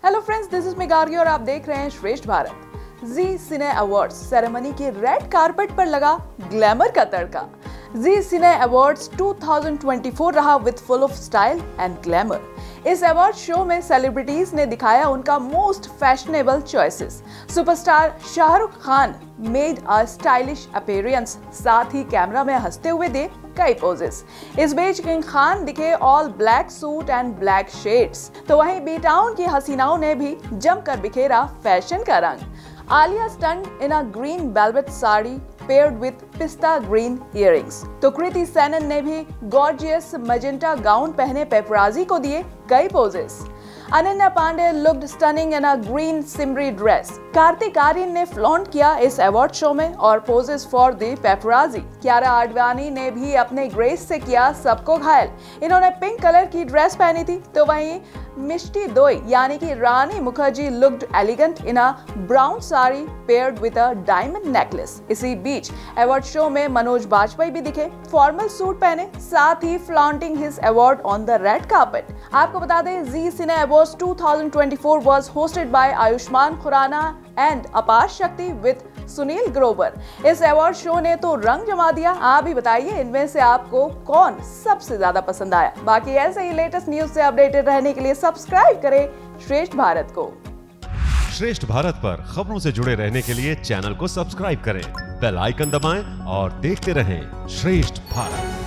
Hello friends, this is me Gargi और आप देख रहे हैं Shreshtha Bharat. Zee cine awards ceremony के रेड कारपेट पर लगा ग्लैमर का तड़का। जी सिने अवार्ड्स 2024 रहा with full of style and glamour. इस अवार्ड शो में सेलिब्रिटीज ने दिखाया उनका most fashionable choices. Superstar Shahrukh Khan made a stylish appearance, साथ ही कैमरा में हंसते हुए दे कई पोजेस। इस बीच किंग खान दिखे all black suit and black shades, तो वहीं बी टाउन की हसीनाओं ने भी जमकर बिखेरा फैशन का रंग। Alia stunned in a green velvet sari paired with pista green earrings, तो कृति सेनन ने भी गॉर्जियस मजेंटा गाउन पहने पेपराजी को दिए कई poses. Ananya Pandey looked stunning in a green shimmery dress. Kartik Aaryan ने फ्लॉन्ट किया इस अवार्ड शो में और poses for the paparazzi. Kiara Advani ने भी अपने ग्रेस से किया सबको घायल। इन्होंने पिंक कलर की ड्रेस पहनी थी, तो वहीं मिष्टी दोई यानी कि Rani Mukherjee looked elegant in a brown sari paired with a diamond necklace. इसी बीच अवार्ड शो में मनोज बाजपेयी भी दिखे फॉर्मल सूट पहने, साथ ही flaunting his award on the red carpet. आपको बता दें, Zee cine awards 2024 was hosted by Ayushmann Khurrana and Aparshakti with Sunil Grover. इस अवार्ड शो ने तो रंग जमा दिया। आप भी बताइए इनमें से आपको कौन सबसे ज्यादा पसंद आया। बाकी ऐसे ही लेटेस्ट न्यूज से अपडेटेड रहने के लिए सब्सक्राइब करें श्रेष्ठ भारत को। श्रेष्ठ भारत पर खबरों से जुड़े रहने के लिए चैनल को सब्सक्राइब करें, बेल आइकन दबाएं और देखते रहें श्रेष्ठ भारत।